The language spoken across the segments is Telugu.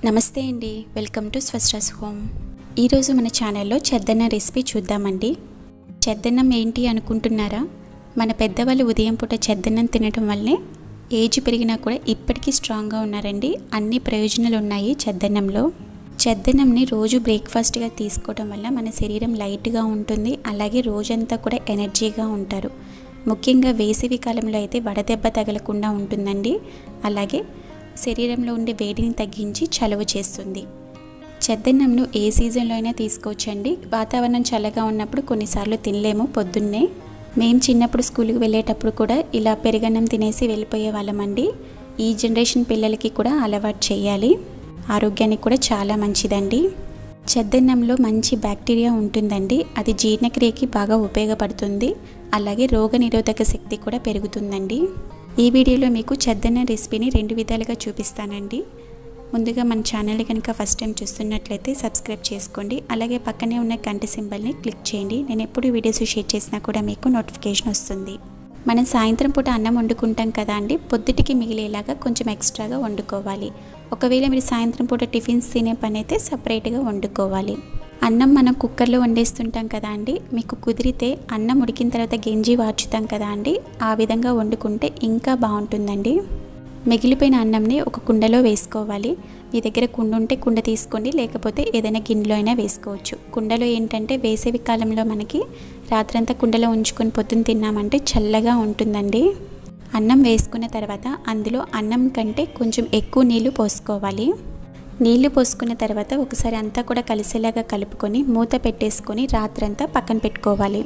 నమస్తే అండి, వెల్కమ్ టు స్వస్టాస్ హోమ్. ఈరోజు మన ఛానల్లో చెద్దన్నం రెసిపీ చూద్దామండి. చెద్దన్నం ఏంటి అనుకుంటున్నారా? మన పెద్దవాళ్ళు ఉదయం పూట చెద్దన్నం తినడం వల్లే ఏజ్ పెరిగినా కూడా ఇప్పటికీ స్ట్రాంగ్గా ఉన్నారండి. అన్ని ప్రయోజనాలు ఉన్నాయి చెద్దన్నంలో. చెద్దన్నంని రోజు బ్రేక్ఫాస్ట్గా తీసుకోవడం వల్ల మన శరీరం లైట్గా ఉంటుంది, అలాగే రోజంతా కూడా ఎనర్జీగా ఉంటారు. ముఖ్యంగా వేసవి కాలంలో అయితే వడదెబ్బ తగలకుండా ఉంటుందండి. అలాగే శరీరంలో ఉండే వేడిని తగ్గించి చలువ చేస్తుంది. చెద్దన్నంను ఏ సీజన్లో అయినా తీసుకోవచ్చండి. వాతావరణం చల్లగా ఉన్నప్పుడు కొన్నిసార్లు తినలేము పొద్దున్నే. మేము చిన్నప్పుడు స్కూల్కి వెళ్ళేటప్పుడు కూడా ఇలా పెరుగన్నం తినేసి వెళ్ళిపోయే వాళ్ళమండి. ఈ జనరేషన్ పిల్లలకి కూడా అలవాటు చేయాలి. ఆరోగ్యానికి కూడా చాలా మంచిదండి. చెద్దన్నంలో మంచి బ్యాక్టీరియా ఉంటుందండి. అది జీర్ణక్రియకి బాగా ఉపయోగపడుతుంది. అలాగే రోగనిరోధక శక్తి కూడా పెరుగుతుందండి. ఈ వీడియోలో మీకు చెద్దన్నం రెసిపీని 2 విధాలుగా చూపిస్తానండి. ముందుగా మన ఛానల్ని కనుక ఫస్ట్ టైం చూస్తున్నట్లయితే సబ్స్క్రైబ్ చేసుకోండి. అలాగే పక్కనే ఉన్న గంట సింబల్ని క్లిక్ చేయండి. నేను ఎప్పుడు వీడియోస్ షేర్ చేసినా కూడా మీకు నోటిఫికేషన్ వస్తుంది. మనం సాయంత్రం పూట అన్నం వండుకుంటాం కదా అండి, పొద్దుటికి మిగిలేలాగా కొంచెం ఎక్స్ట్రాగా వండుకోవాలి. ఒకవేళ మీరు సాయంత్రం పూట టిఫిన్స్ తినే పని అయితే సపరేట్గా వండుకోవాలి. అన్నం మనం కుక్కర్లో వండేస్తుంటాం కదా అండి, మీకు కుదిరితే అన్నం ఉడికిన తర్వాత గెంజి వార్చుతాం కదా అండి, ఆ విధంగా వండుకుంటే ఇంకా బాగుంటుందండి. మిగిలిపోయిన అన్నంని ఒక కుండలో వేసుకోవాలి. మీ దగ్గర కుండ ఉంటే కుండ తీసుకోండి, లేకపోతే ఏదైనా గిన్నెలో అయినా వేసుకోవచ్చు. కుండలో ఏంటంటే వేసవి కాలంలో మనకి రాత్రంతా కుండలో ఉంచుకొని పొద్దున్న తిన్నామంటే చల్లగా ఉంటుందండి. అన్నం వేసుకున్న తర్వాత అందులో అన్నం కంటే కొంచెం ఎక్కువ నీళ్లు పోసుకోవాలి. నీళ్లు పోసుకున్న తర్వాత ఒకసారి అంతా కూడా కలిసేలాగా కలుపుకొని మూత పెట్టేసుకొని రాత్రంతా పక్కన పెట్టుకోవాలి.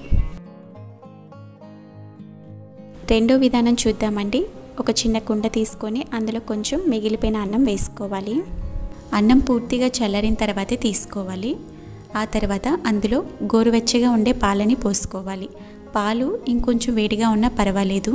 రెండో విధానం చూద్దామండి. ఒక చిన్న కుండ తీసుకొని అందులో కొంచెం మిగిలిపోయిన అన్నం వేసుకోవాలి. అన్నం పూర్తిగా చల్లారిన తర్వాతే తీసుకోవాలి. ఆ తర్వాత అందులో గోరువెచ్చగా ఉండే పాలని పోసుకోవాలి. పాలు ఇంకొంచెం వేడిగా ఉన్నా పర్వాలేదు.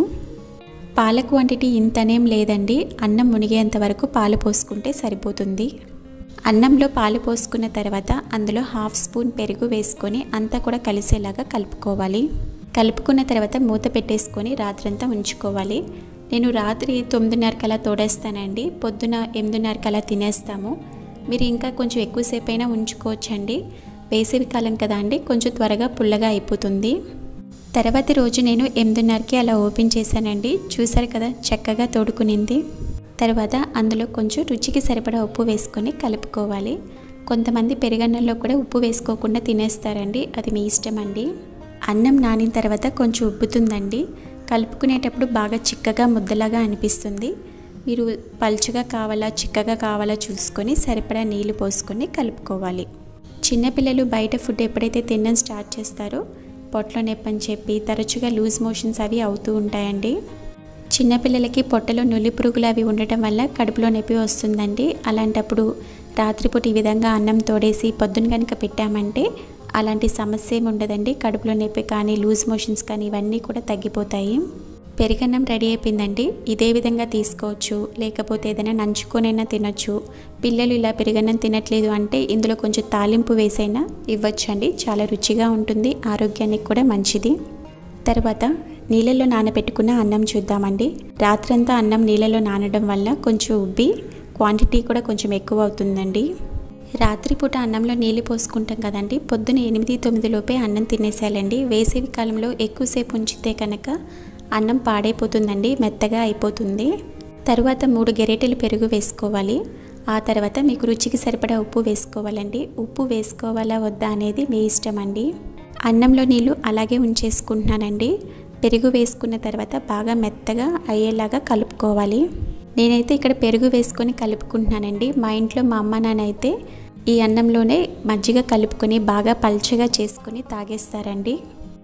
పాల క్వాంటిటీ ఇంతనేం లేదండి, అన్నం మునిగేంత వరకు పాలు పోసుకుంటే సరిపోతుంది. అన్నంలో పాలు పోసుకున్న తర్వాత అందులో 1/2 స్పూన్ పెరుగు వేసుకొని అంతా కూడా కలిసేలాగా కలుపుకోవాలి. కలుపుకున్న తర్వాత మూత పెట్టేసుకొని రాత్రంతా ఉంచుకోవాలి. నేను రాత్రి 9:30 అలా తోడేస్తానండి, పొద్దున 8:30 అలా తినేస్తాము. మీరు ఇంకా కొంచెం ఎక్కువసేపు అయినా ఉంచుకోవచ్చండి. వేసవి కాలం కదా అండి, కొంచెం త్వరగా పుల్లగా అయిపోతుంది. తర్వాతి రోజు నేను 8:30కి అలా ఓపెన్ చేశానండి. చూసారు కదా చక్కగా తోడుకునింది. తర్వాత అందులో కొంచెం రుచికి సరిపడా ఉప్పు వేసుకొని కలుపుకోవాలి. కొంతమంది పెరుగన్నంలో కూడా ఉప్పు వేసుకోకుండా తినేస్తారండి, అది మీ ఇష్టం అండి. అన్నం నానిన తర్వాత కొంచెం ఉబ్బుతుందండి. కలుపుకునేటప్పుడు బాగా చిక్కగా ముద్దలాగా అనిపిస్తుంది. మీరు పల్చగా కావాలా చిక్కగా కావాలా చూసుకొని సరిపడా నీళ్లు పోసుకొని కలుపుకోవాలి. చిన్నపిల్లలు బయట ఫుడ్ ఎప్పుడైతే తినడం స్టార్ట్ చేస్తారో పొట్టలో నొప్పి అని చెప్పి తరచుగా లూజ్ మోషన్స్ అవి అవుతూ ఉంటాయండి. చిన్నపిల్లలకి పొట్టలో నులి పురుగులు అవి ఉండటం వల్ల కడుపులో నొప్పి వస్తుందండి. అలాంటప్పుడు రాత్రిపూట ఈ విధంగా అన్నం తోడేసి పొద్దున కనుక పెట్టామంటే అలాంటి సమస్య ఏమి ఉండదండి. కడుపులో నొప్పి కానీ లూజ్ మోషన్స్ కానీ ఇవన్నీ కూడా తగ్గిపోతాయి. పెరుగన్నం రెడీ అయిపోయిందండి. ఇదే విధంగా తీసుకోవచ్చు, లేకపోతే ఏదైనా నంచుకొనైనా తినొచ్చు. పిల్లలు ఇలా పెరుగన్నం తినట్లేదు అంటే ఇందులో కొంచెం తాలింపు వేసైనా ఇవ్వచ్చండి, చాలా రుచిగా ఉంటుంది, ఆరోగ్యానికి కూడా మంచిది. తర్వాత నీళ్ళల్లో నానబెట్టుకున్న అన్నం చూద్దామండి. రాత్రంతా అన్నం నీళ్ళలో నానడం వల్ల కొంచెం ఉబ్బి క్వాంటిటీ కూడా కొంచెం ఎక్కువ అవుతుందండి. రాత్రిపూట అన్నంలో నీళ్ళు పోసుకుంటాం కదండి, పొద్దున 8-9 లోపే అన్నం తినేసేయాలండి. వేసవి కాలంలో ఎక్కువసేపు ఉంచితే కనుక అన్నం పాడైపోతుందండి, మెత్తగా అయిపోతుంది. తర్వాత 3 గెరిటెలు పెరుగు వేసుకోవాలి. ఆ తర్వాత మీకు రుచికి సరిపడా ఉప్పు వేసుకోవాలండి. ఉప్పు వేసుకోవాలా వద్దా అనేది మీ ఇష్టం అండి. అన్నంలో నీళ్ళు అలాగే ఉంచేసుకుంటున్నానండి. పెరుగు వేసుకున్న తర్వాత బాగా మెత్తగా అయ్యేలాగా కలుపుకోవాలి. నేనైతే ఇక్కడ పెరుగు వేసుకొని కలుపుకుంటున్నానండి. మా ఇంట్లో మా అమ్మ నాన్న అయితే ఈ అన్నంలోనే మజ్జిగ కలుపుకొని బాగా పల్చగా చేసుకొని తాగేస్తారండి.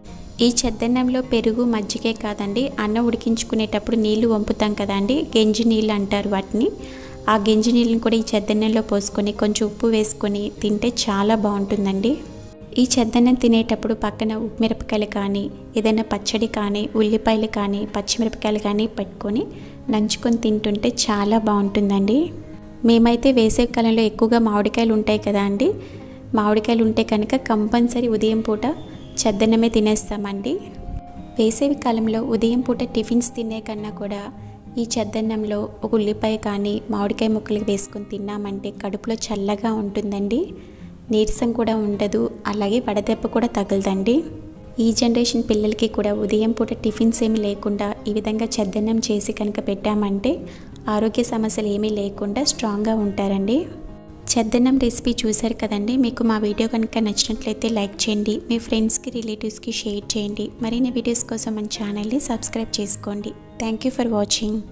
ఈ చెద్దన్నంలో పెరుగు మజ్జిగే కాదండి, అన్నం ఉడికించుకునేటప్పుడు నీళ్లు వంపుతాం కదండి, గెంజి నీళ్ళు అంటారు వాటిని. ఆ గెంజి నీళ్ళని కూడా ఈ చెద్దన్నంలో పోసుకొని కొంచెం ఉప్పు వేసుకొని తింటే చాలా బాగుంటుందండి. ఈ చెద్దన్నం తినేటప్పుడు పక్కన ఉప్పుమిరపకాయలు కానీ ఏదైనా పచ్చడి కానీ ఉల్లిపాయలు కానీ పచ్చిమిరపకాయలు కానీ పెట్టుకొని నంచుకొని తింటుంటే చాలా బాగుంటుందండి. మేమైతే వేసవి కాలంలో ఎక్కువగా మామిడికాయలు ఉంటాయి కదా అండి, మామిడికాయలు ఉంటే కనుక కంపల్సరీ ఉదయం పూట చెద్దన్నమే తినేస్తామండి. వేసవి కాలంలో ఉదయం పూట టిఫిన్స్ తినే కన్నా కూడా ఈ చద్దన్నంలో ఒక ఉల్లిపాయ కానీ మామిడికాయ ముక్కలు వేసుకొని తిన్నామంటే కడుపులో చల్లగా ఉంటుందండి, నీరసం కూడా ఉండదు, అలాగే వడదెబ్బ కూడా తగలదండి. ఈ జనరేషన్ పిల్లలకి కూడా ఉదయం పూట టిఫిన్స్ ఏమీ లేకుండా ఈ విధంగా చద్దన్నం చేసి కనుక పెట్టామంటే ఆరోగ్య సమస్యలు ఏమీ లేకుండా స్ట్రాంగ్గా ఉంటారండి. చద్దన్నం రెసిపీ చూశారు కదండి. మీకు మా వీడియో కనుక నచ్చినట్లయితే లైక్ చేయండి, మీ ఫ్రెండ్స్కి రిలేటివ్స్కి షేర్ చేయండి. మరిన్ని వీడియోస్ కోసం మన ఛానల్ని సబ్స్క్రైబ్ చేసుకోండి. Thank you for watching.